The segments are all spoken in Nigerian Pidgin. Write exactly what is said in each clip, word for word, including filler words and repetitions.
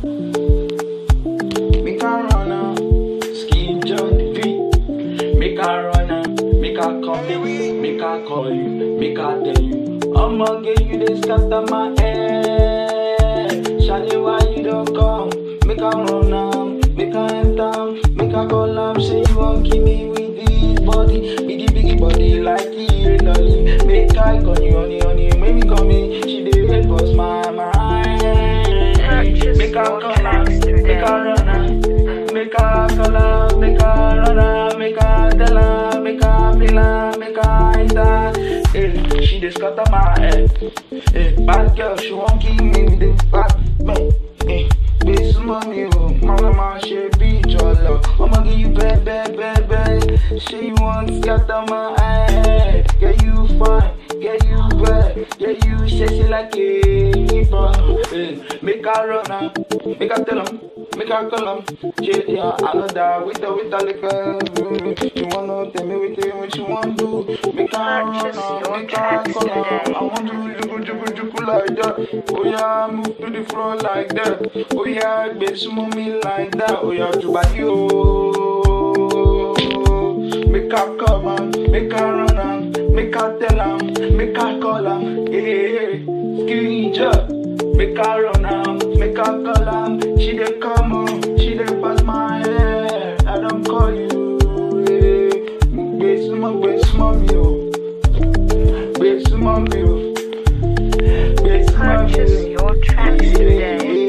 Make her run now, skin on the beat. Make her run now, make her come in, make her call you, make her tell you. I'ma get you this scatter my head. Shawty, why you don't come? Make her run now, make her enter, make her call up. Say you won't keep me with this body, biggie biggie body like you lolly. Make her call you honey honey, make me come in. She did it for my mind. Make her call up, make her run now, make her call up, make her run now, make her tell her, make her feel her, make her enter. Hey, she just scatter my head. Hey, bad girl, she won't keep me with the back. Hey, this money, oh, my mama, she be your love. I'ma give you bad, bad, bad, bad. She won't scatter my head. Get you fine, get you bad, get you sexy like a hipper. Hey, make her run now, make her tell him, make her call him. Yeah, yeah, I know that with the with the liquor. You wanna tell me with you what you want to do? Make her run now, make her call him. I want to juku juku juku like that. Oh yeah, move to the floor like that. Oh yeah, bitch, move me like that. Oh yeah, to buy you. Make her come on, make her run on, make her tell him, make her call him. Hey, skinny job. Make her run on, make her call him. She dey come on, she dey pass my head. I don't call you. Hey, bitch, my bitch, mommy, oh, bitch, mommy, oh, bitch, mommy. Purchase your tracks today.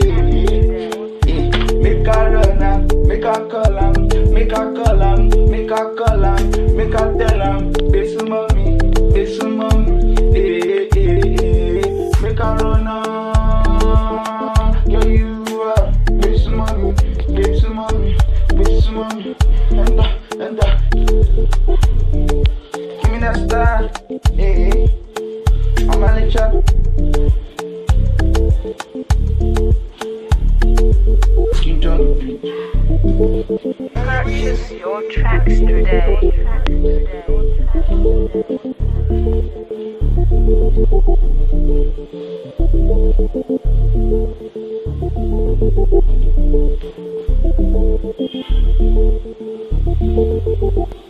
Make her run on, make her call him, make her call him, make her call him, make her tell him, bitch, mommy, bitch, mommy, hey, hey, hey. Make her run on, girl, you are, bitch, mommy, bitch, mommy, bitch, mommy, enter, enter. Give me that star, hey, hey. I'm on the chat. Purchase your tracks today. Thank you.